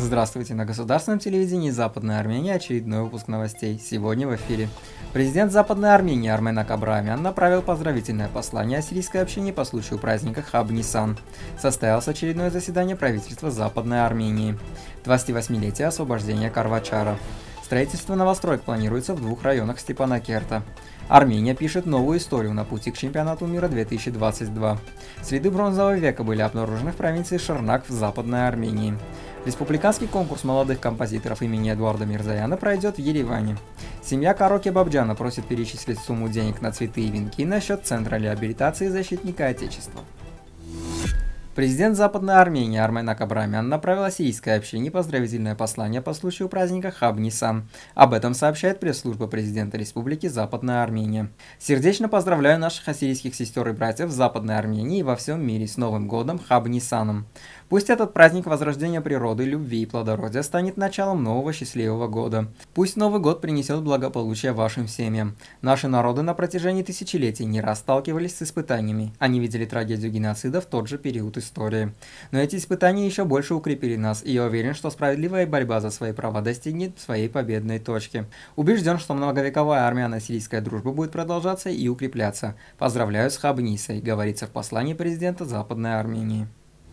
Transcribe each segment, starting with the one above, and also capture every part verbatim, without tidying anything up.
Здравствуйте, на государственном телевидении Западной Армении очередной выпуск новостей. Сегодня в эфире. Президент Западной Армении Армен Акабраамян направил поздравительное послание ассирийской общине по случаю праздника Хаб-Нисан. Состоялось очередное заседание правительства Западной Армении. двадцативосьмилетие освобождения Карвачара. Строительство новостроек планируется в двух районах Степанакерта. Армения пишет новую историю на пути к чемпионату мира две тысячи двадцать два. Следы бронзового века были обнаружены в провинции Шарнак в Западной Армении. Республиканский конкурс молодых композиторов имени Эдуарда Мирзаяна пройдет в Ереване. Семья Кароке Бабджана просит перечислить сумму денег на цветы и венки на счет Центра реабилитации защитника Отечества. Президент Западной Армении Армен Акабраамян направил ассирийской общине поздравительное послание по случаю праздника Хаб-Нисан. Об этом сообщает пресс-служба президента Республики Западная Армения. «Сердечно поздравляю наших ассирийских сестер и братьев в Западной Армении и во всем мире с Новым годом Хаб-Нисаном. Пусть этот праздник возрождения природы, любви и плодородия станет началом нового счастливого года. Пусть Новый год принесет благополучие вашим семьям. Наши народы на протяжении тысячелетий не раз сталкивались с испытаниями. Они видели трагедию геноцида в тот же период истории. Но эти испытания еще больше укрепили нас, и я уверен, что справедливая борьба за свои права достигнет своей победной точки. Убежден, что многовековая армяно-ассирийская дружба будет продолжаться и укрепляться. Поздравляю с Хаб-Нисой», говорится в послании президента Западной Армении.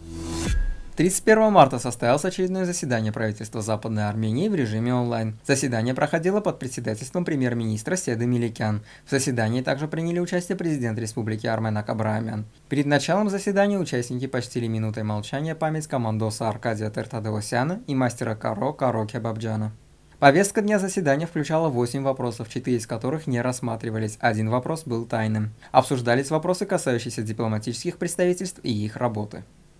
тридцать первого марта состоялось очередное заседание правительства Западной Армении в режиме онлайн. Заседание проходило под председательством премьер-министра Седы Миликян. В заседании также приняли участие президент Республики Армен Акабраамян. Перед началом заседания участники почтили минутой молчания память командоса Аркадия Тертадеосяна и мастера Каро Кароке Бабджана. Повестка дня заседания включала восемь вопросов, четыре из которых не рассматривались, один вопрос был тайным. Обсуждались вопросы, касающиеся дипломатических представительств и их работы.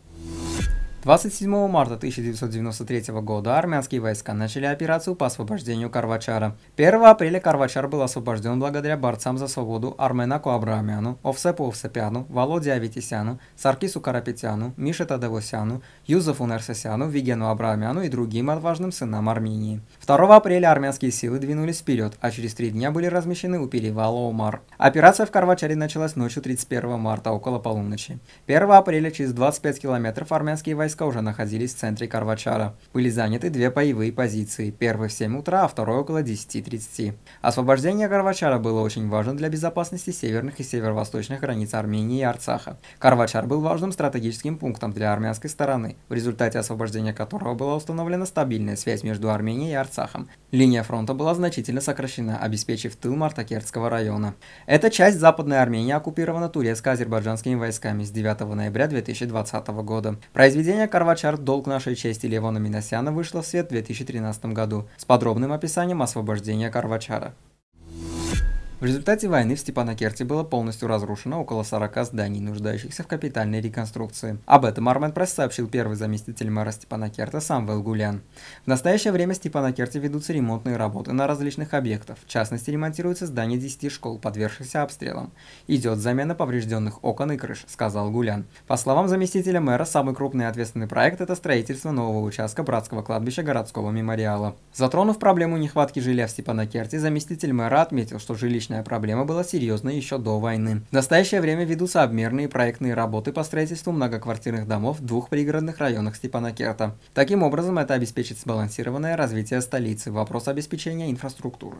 двадцать седьмого марта тысяча девятьсот девяносто третьего года армянские войска начали операцию по освобождению Карвачара. первого апреля Карвачар был освобожден благодаря борцам за свободу Арменаку Абраамяну, Овсепу Овсепяну, Володе Аветисяну, Саркису Карапетяну, Мише Тадевосяну, Юзефу Нерсесяну, Вигену Абраамяну и другим отважным сынам Армении. второго апреля армянские силы двинулись вперед, а через три дня были размещены у перевала Омар. Операция в Карвачаре началась ночью тридцать первого марта около полуночи. первого апреля через двадцать пять километров армянские войска уже находились в центре Карвачара. Были заняты две боевые позиции, первый в семь утра, а второй около десяти тридцати. Освобождение Карвачара было очень важно для безопасности северных и северо-восточных границ Армении и Арцаха. Карвачар был важным стратегическим пунктом для армянской стороны, в результате освобождения которого была установлена стабильная связь между Арменией и Арцахом. Линия фронта была значительно сокращена, обеспечив тыл Мартакертского района. Эта часть Западной Армении оккупирована турецко-азербайджанскими войсками с девятого ноября две тысячи двадцатого года. Произведение «Карвачар. Долг нашей чести» Левона Минасяна вышло в свет в две тысячи тринадцатом году с подробным описанием освобождения Карвачара. В результате войны в Степанакерте было полностью разрушено около сорока зданий, нуждающихся в капитальной реконструкции. Об этом Армен Пресс сообщил первый заместитель мэра Степанакерта Самвел Гулян. В настоящее время в Степанакерте ведутся ремонтные работы на различных объектах. В частности, ремонтируется здание десяти школ, подвергшихся обстрелам. Идет замена поврежденных окон и крыш, сказал Гулян. По словам заместителя мэра, самый крупный и ответственный проект – это строительство нового участка братского кладбища городского мемориала. Затронув проблему нехватки жилья в Степанакерте, заместитель мэра отметил, что жилищная проблема была серьезной еще до войны. В настоящее время ведутся обмерные проектные работы по строительству многоквартирных домов в двух пригородных районах Степанакерта. Таким образом, это обеспечит сбалансированное развитие столицы, вопрос обеспечения инфраструктуры.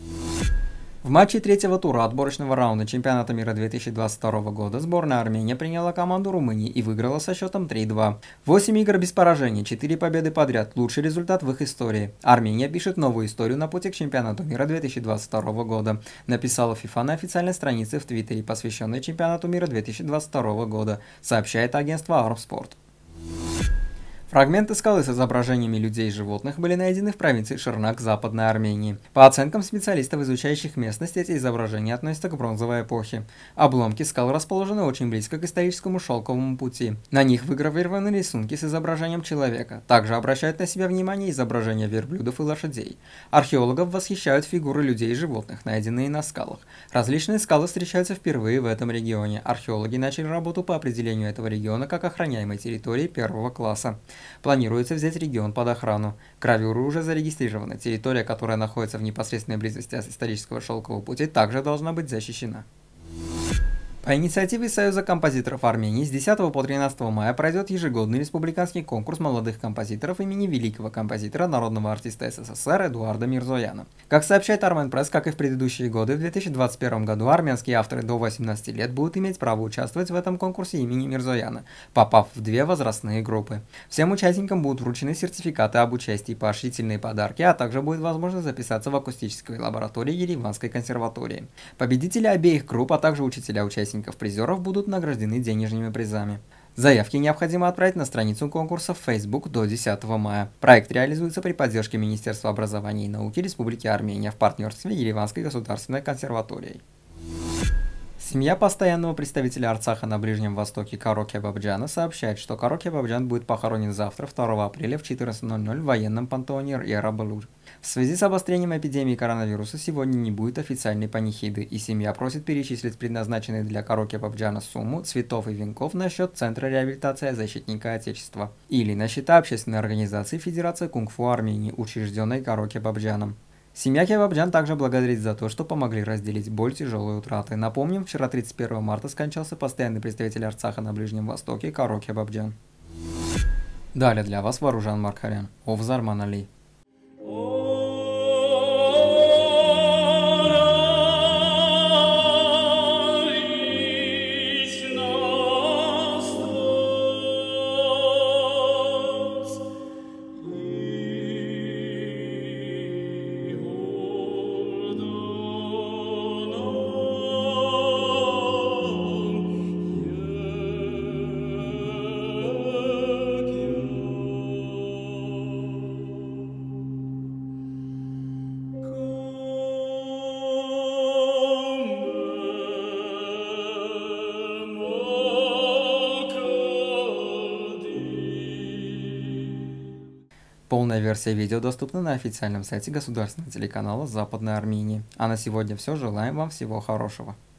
В матче третьего тура отборочного раунда чемпионата мира две тысячи двадцать второго года сборная Армении приняла команду Румынии и выиграла со счетом три-два. восемь игр без поражений, четыре победы подряд, лучший результат в их истории. Армения пишет новую историю на пути к чемпионату мира две тысячи двадцать второго года, написала FIFA на официальной странице в Твиттере, посвященной чемпионату мира две тысячи двадцать второго года, сообщает агентство Армспорт. Фрагменты скалы с изображениями людей и животных были найдены в провинции Шарнак Западной Армении. По оценкам специалистов, изучающих местность, эти изображения относятся к бронзовой эпохе. Обломки скал расположены очень близко к историческому шелковому пути. На них выгравированы рисунки с изображением человека. Также обращают на себя внимание изображения верблюдов и лошадей. Археологов восхищают фигуры людей и животных, найденные на скалах. Различные скалы встречаются впервые в этом регионе. Археологи начали работу по определению этого региона как охраняемой территории первого класса. Планируется взять регион под охрану. Гравюры уже зарегистрированы. Территория, которая находится в непосредственной близости от исторического шелкового пути, также должна быть защищена. По инициативе Союза композиторов Армении с десятого по тринадцатое мая пройдет ежегодный республиканский конкурс молодых композиторов имени великого композитора, народного артиста СССР Эдуарда Мирзояна. Как сообщает Армен Пресс, как и в предыдущие годы, в две тысячи двадцать первом году армянские авторы до восемнадцати лет будут иметь право участвовать в этом конкурсе имени Мирзояна, попав в две возрастные группы. Всем участникам будут вручены сертификаты об участии, поощрительные подарки, а также будет возможность записаться в акустической лаборатории Ереванской консерватории. Победители обеих групп, а также учителя участников призеров будут награждены денежными призами. Заявки необходимо отправить на страницу конкурса в Facebook до десятого мая. Проект реализуется при поддержке Министерства образования и науки Республики Армения в партнерстве Ереванской государственной консерваторией. Семья постоянного представителя Арцаха на Ближнем Востоке Каро Кебабджана сообщает, что Каро Кебабджан будет похоронен завтра, второго апреля в четырнадцать ноль ноль в военном пантеоне Яра-Балур. В связи с обострением эпидемии коронавируса сегодня не будет официальной панихиды, и семья просит перечислить предназначенные для Каро Кебабджана сумму цветов и венков на счет Центра реабилитации защитника Отечества или на счета общественной организации Федерации кунг-фу Армении, учрежденной Каро Кебабджаном. Семья Кебабджан также благодарит за то, что помогли разделить боль тяжелой утраты. Напомним, вчера тридцать первого марта скончался постоянный представитель Арцаха на Ближнем Востоке Каро Кебабджан. Далее для вас Варужан Маркарян, Овзар Али. Полная версия видео доступна на официальном сайте государственного телеканала Западной Армении. А на сегодня все. Желаем вам всего хорошего.